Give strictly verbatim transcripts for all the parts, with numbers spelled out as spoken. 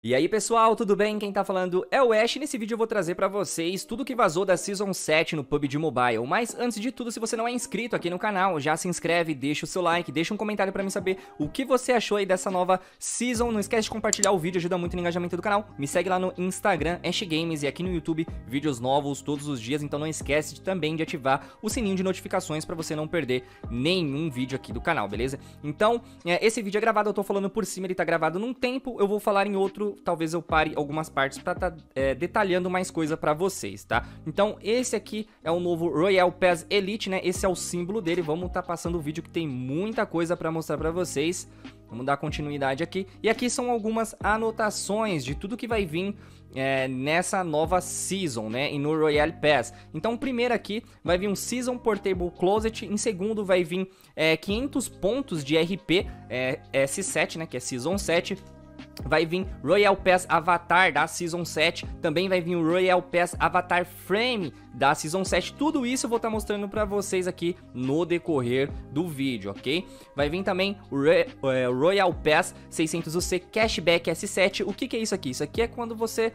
E aí pessoal, tudo bem? Quem tá falando é o Ash e nesse vídeo eu vou trazer pra vocês tudo que vazou da Season sete no P U B G Mobile. Mas antes de tudo, se você não é inscrito aqui no canal, já se inscreve, deixa o seu like, deixa um comentário pra mim saber o que você achou aí dessa nova Season. Não esquece de compartilhar o vídeo, ajuda muito no engajamento do canal. Me segue lá no Instagram, Ash Games, e aqui no YouTube, vídeos novos todos os dias. Então não esquece de, também de ativar o sininho de notificações pra você não perder nenhum vídeo aqui do canal, beleza? Então, é, esse vídeo é gravado, eu tô falando por cima, ele tá gravado num tempo, eu vou falar em outro. Talvez eu pare algumas partes para tá é, detalhando mais coisa para vocês, tá? Então esse aqui é o novo Royal Pass Elite, né? Esse é o símbolo dele. Vamos tá passando o vídeo que tem muita coisa para mostrar para vocês. Vamos dar continuidade aqui. E aqui são algumas anotações de tudo que vai vir é, nessa nova Season, né? E no Royal Pass. Então primeiro aqui vai vir um Season Portable Closet. Em segundo vai vir é, quinhentos pontos de R P é, S sete, né? Que é Season sete. Vai vir Royal Pass Avatar da Season sete, também vai vir o Royal Pass Avatar Frame da Season sete, tudo isso eu vou estar mostrando pra vocês aqui no decorrer do vídeo, ok? Vai vir também o Royal Pass seiscentos U C Cashback S sete, o que que é isso aqui? Isso aqui é quando você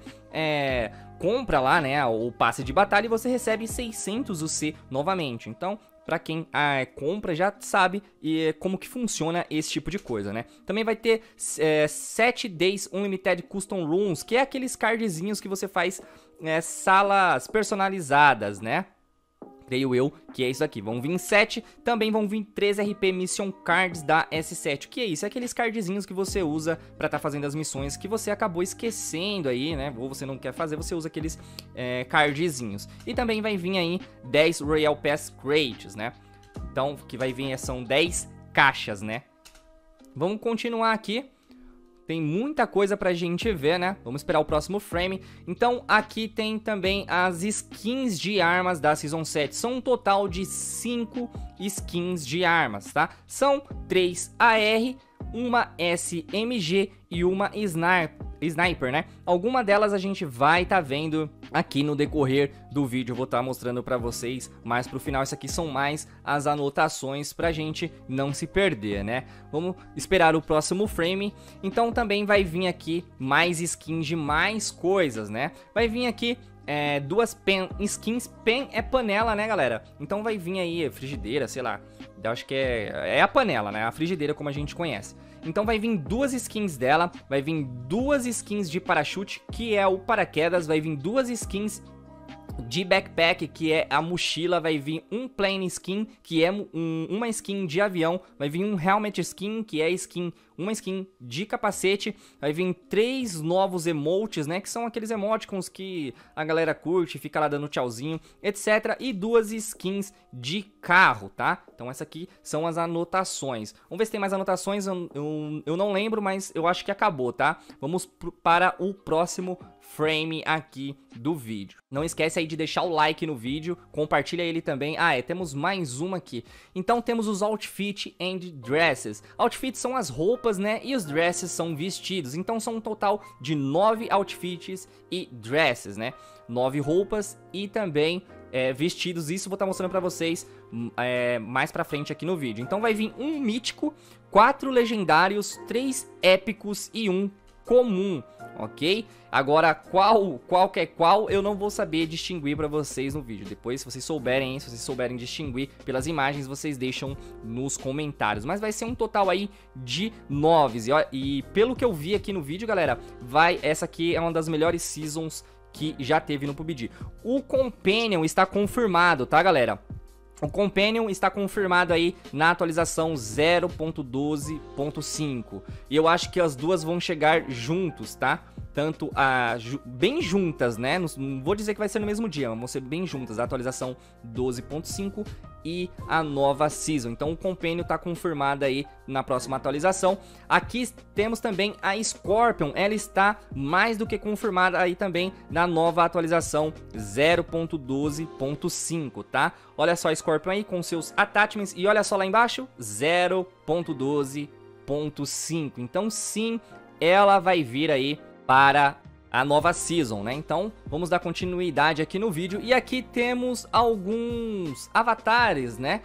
é, compra lá, né, o passe de batalha e você recebe seiscentos U C novamente, então... Pra quem ah, compra já sabe e, como que funciona esse tipo de coisa, né? Também vai ter é, sete Days Unlimited Custom Rooms, que é aqueles cardzinhos que você faz é, salas personalizadas, né? Creio eu que é isso aqui. Vão vir sete, também vão vir três R P Mission Cards da S sete. O que é isso? É aqueles cardzinhos que você usa pra estar tá fazendo as missões que você acabou esquecendo aí, né? Ou você não quer fazer, você usa aqueles é, cardzinhos. E também vai vir aí dez Royal Pass Crates, né? Então, que vai vir são dez caixas, né? Vamos continuar aqui. Tem muita coisa pra gente ver, né? Vamos esperar o próximo frame. Então, aqui tem também as skins de armas da Season sete. São um total de cinco skins de armas, tá? São três A R, uma S M G e uma Sniper, Sniper, né? Alguma delas a gente vai tá vendo aqui no decorrer do vídeo. Eu vou estar tá mostrando pra vocês mais pro final. Isso aqui são mais as anotações pra gente não se perder, né? Vamos esperar o próximo frame. Então também vai vir aqui mais skins de mais coisas, né? Vai vir aqui é, duas pen skins. Pen é panela, né, galera? Então vai vir aí frigideira, sei lá. Eu acho que é, é a panela, né? A frigideira como a gente conhece. Então vai vir duas skins dela, vai vir duas skins de parachute, que é o paraquedas, vai vir duas skins de backpack, que é a mochila, vai vir um plane skin, que é um, uma skin de avião, vai vir um helmet skin, que é skin, uma skin de capacete, vai vir três novos emotes, né, que são aqueles emoticons que a galera curte, fica lá dando tchauzinho, etc, e duas skins de carro, tá? Então essa aqui são as anotações. Vamos ver se tem mais anotações, eu, eu, eu não lembro, mas eu acho que acabou, tá? Vamos pro, para o próximo frame aqui do vídeo. Não esquece aí de deixar o like no vídeo, compartilha ele também. Ah, é, temos mais uma aqui. Então temos os outfit and dresses. Outfits são as roupas, né? E os dresses são vestidos. Então são um total de nove outfits e dresses, né? Nove roupas e também é, vestidos. Isso eu vou estar mostrando pra vocês é, mais pra frente aqui no vídeo. Então vai vir um mítico, quatro legendários, três épicos e um comum, ok? Agora, qual, qual que é qual, eu não vou saber distinguir pra vocês no vídeo. Depois, se vocês souberem, se vocês souberem distinguir pelas imagens, vocês deixam nos comentários. Mas vai ser um total aí de nove. E, ó, e pelo que eu vi aqui no vídeo, galera, vai, essa aqui é uma das melhores seasons que já teve no P U B G. O Companion está confirmado, tá, galera? O Companion está confirmado aí na atualização zero ponto doze ponto cinco. E eu acho que as duas vão chegar juntos, tá? Tanto a... bem juntas, né? Não vou dizer que vai ser no mesmo dia, mas vão ser bem juntas. A atualização doze ponto cinco e a nova Season. Então o Companion tá confirmado aí na próxima atualização. Aqui temos também a Scorpion. Ela está mais do que confirmada aí também na nova atualização zero ponto doze ponto cinco, tá? Olha só a Scorpion aí com seus attachments. E olha só lá embaixo, zero ponto doze ponto cinco. Então sim, ela vai vir aí para a nova Season, né? Então, vamos dar continuidade aqui no vídeo. E aqui temos alguns avatares, né?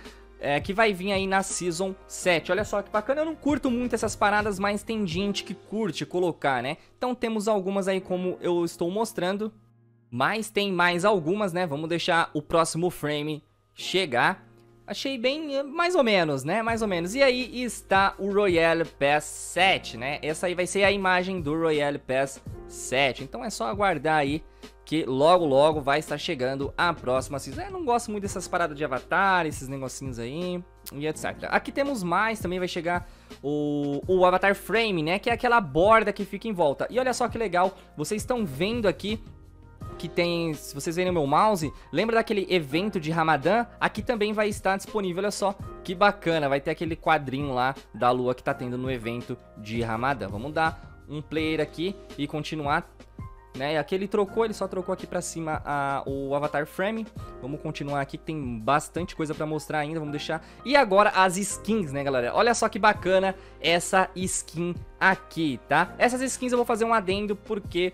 é, que vai vir aí na Season sete. Olha só que bacana, eu não curto muito essas paradas, mas tem gente que curte colocar, né? Então temos algumas aí como eu estou mostrando, mas tem mais algumas, né? Vamos deixar o próximo frame chegar. Achei bem, mais ou menos, né? Mais ou menos. E aí está o Royale Pass sete, né? Essa aí vai ser a imagem do Royale Pass sete. Então é só aguardar aí que logo logo vai estar chegando a próxima season. Eu não gosto muito dessas paradas de avatar, esses negocinhos aí e etcétera. Aqui temos mais, também vai chegar o, o Avatar Frame, né? Que é aquela borda que fica em volta. E olha só que legal, vocês estão vendo aqui que tem, se vocês verem o meu mouse, lembra daquele evento de Ramadã? Aqui também vai estar disponível, olha só, que bacana, vai ter aquele quadrinho lá da lua que tá tendo no evento de Ramadã. Vamos dar um player aqui e continuar, né? Aqui ele trocou, ele só trocou aqui pra cima a, o Avatar Frame. Vamos continuar aqui que tem bastante coisa pra mostrar ainda, vamos deixar. E agora as skins, né, galera? Olha só que bacana essa skin aqui, tá? Essas skins eu vou fazer um adendo porque...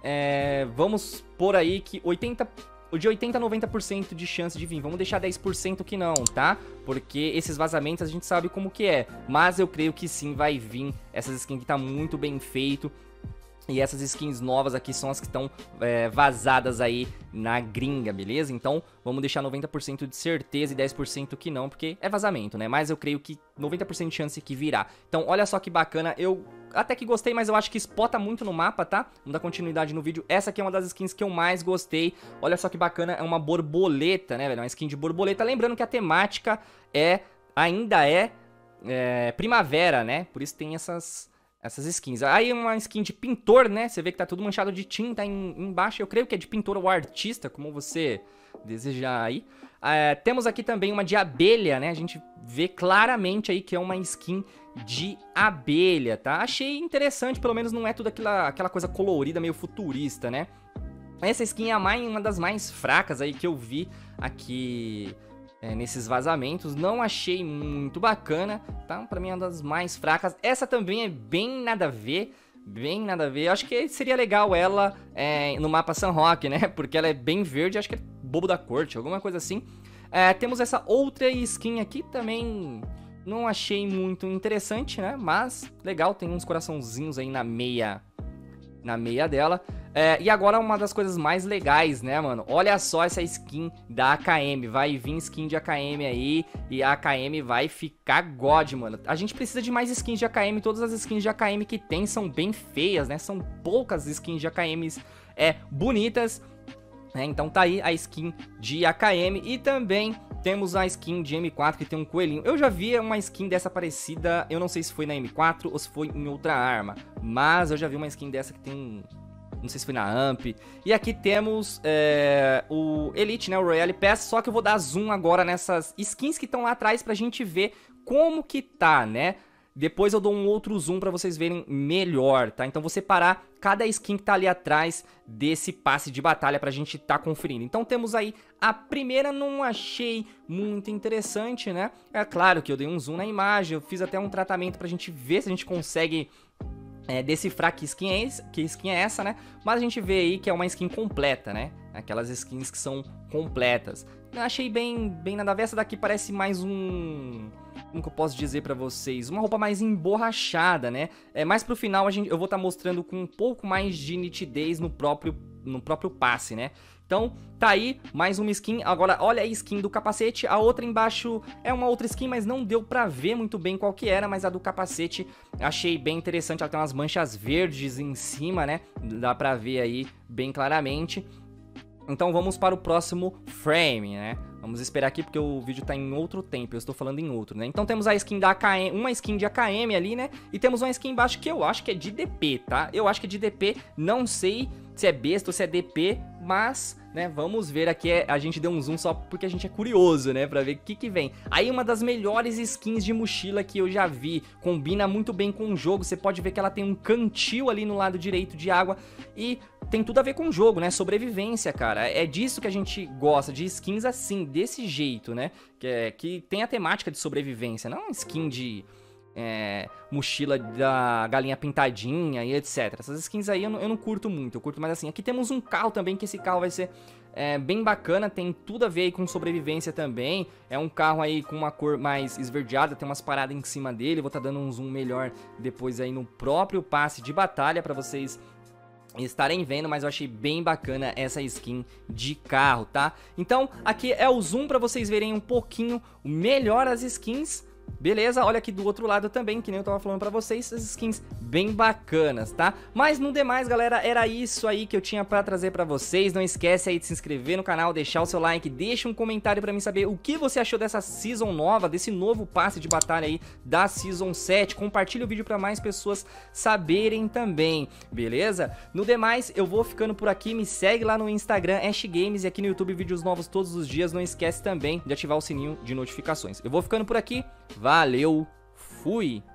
É, vamos por aí que oitenta, de oitenta a noventa por cento de chance de vir. Vamos deixar dez por cento que não, tá? Porque esses vazamentos a gente sabe como que é. Mas eu creio que sim vai vir. Essas skins que tá muito bem feito. E essas skins novas aqui são as que estão é, vazadas aí na gringa, beleza? Então vamos deixar noventa por cento de certeza e dez por cento que não, porque é vazamento, né? Mas eu creio que noventa por cento de chance que virá. Então olha só que bacana, eu até que gostei, mas eu acho que spota muito no mapa, tá? Vamos dar continuidade no vídeo. Essa aqui é uma das skins que eu mais gostei. Olha só que bacana, é uma borboleta, né, velho? Uma skin de borboleta. Lembrando que a temática é, ainda é, é primavera, né? Por isso tem essas... essas skins. Aí uma skin de pintor, né? Você vê que tá tudo manchado de tinta em, embaixo. Eu creio que é de pintor ou artista, como você desejar aí. É, temos aqui também uma de abelha, né? A gente vê claramente aí que é uma skin de abelha, tá? Achei interessante, pelo menos não é tudo aquela, aquela coisa colorida, meio futurista, né? Essa skin é a mais, uma das mais fracas aí que eu vi aqui... É, nesses vazamentos, não achei muito bacana, tá? Pra mim é uma das mais fracas. Essa também é bem nada a ver, bem nada a ver. Eu acho que seria legal ela é, no mapa San Roque, né? Porque ela é bem verde, acho que é bobo da corte, alguma coisa assim. É, temos essa outra skin aqui também, não achei muito interessante, né? Mas legal, tem uns coraçãozinhos aí na meia, na meia dela. É, e agora uma das coisas mais legais, né, mano? Olha só essa skin da A K M. Vai vir skin de A K M aí e a A K M vai ficar god, mano. A gente precisa de mais skins de A K M. Todas as skins de A K M que tem são bem feias, né? São poucas skins de A K Ms é, bonitas. É, então tá aí a skin de A K M. E também temos a skin de M quatro que tem um coelhinho. Eu já vi uma skin dessa parecida, eu não sei se foi na M quatro ou se foi em outra arma. Mas eu já vi uma skin dessa que tem um... não sei se foi na A M P. E aqui temos é, o Elite, né? O Royale Pass. Só que eu vou dar zoom agora nessas skins que estão lá atrás pra gente ver como que tá, né? Depois eu dou um outro zoom pra vocês verem melhor, tá? Então vou separar cada skin que tá ali atrás desse passe de batalha pra gente tá conferindo. Então temos aí a primeira, não achei muito interessante, né? É claro que eu dei um zoom na imagem, eu fiz até um tratamento pra gente ver se a gente consegue... É, decifrar que skin, é esse, que skin é essa, né? Mas a gente vê aí que é uma skin completa, né? Aquelas skins que são completas. Eu achei bem, bem nada a ver. Essa daqui parece mais um... como que eu posso dizer pra vocês? Uma roupa mais emborrachada, né? É, mais pro final a gente, eu vou estar tá mostrando com um pouco mais de nitidez no próprio, no próprio passe, né? Então, tá aí, mais uma skin. Agora, olha a skin do capacete. A outra embaixo é uma outra skin, mas não deu pra ver muito bem qual que era. Mas a do capacete achei bem interessante. Ela tem umas manchas verdes em cima, né? Dá pra ver aí bem claramente. Então vamos para o próximo frame, né? Vamos esperar aqui porque o vídeo tá em outro tempo, eu estou falando em outro, né? Então temos a skin da A K M, uma skin de A K M ali, né? E temos uma skin embaixo que eu acho que é de D P, tá? Eu acho que é de D P, não sei se é besta ou se é D P, mas, né, vamos ver aqui, a gente deu um zoom só porque a gente é curioso, né, pra ver o que que vem. Aí uma das melhores skins de mochila que eu já vi, combina muito bem com o jogo, você pode ver que ela tem um cantil ali no lado direito de água e tem tudo a ver com o jogo, né, sobrevivência, cara. É disso que a gente gosta, de skins assim, desse jeito, né, que, é, que tem a temática de sobrevivência, não skin de... é, mochila da galinha pintadinha e etcétera. Essas skins aí eu não, eu não curto muito, eu curto mais assim. Aqui temos um carro também, que esse carro vai ser é, bem bacana, tem tudo a ver aí com sobrevivência também. É um carro aí com uma cor mais esverdeada, tem umas paradas em cima dele. Vou estar tá dando um zoom melhor depois aí no próprio passe de batalha pra vocês estarem vendo, mas eu achei bem bacana essa skin de carro, tá? Então aqui é o zoom pra vocês verem um pouquinho melhor as skins. Beleza, olha aqui do outro lado também, que nem eu tava falando pra vocês, essas skins bem bacanas, tá? Mas no demais, galera, era isso aí que eu tinha pra trazer pra vocês. Não esquece aí de se inscrever no canal, deixar o seu like, deixa um comentário pra mim saber o que você achou dessa Season nova, desse novo passe de batalha aí da Season sete. Compartilha o vídeo pra mais pessoas saberem também, beleza? No demais, eu vou ficando por aqui, me segue lá no Instagram, Ash Games, e aqui no YouTube, vídeos novos todos os dias. Não esquece também de ativar o sininho de notificações. Eu vou ficando por aqui. Valeu, fui!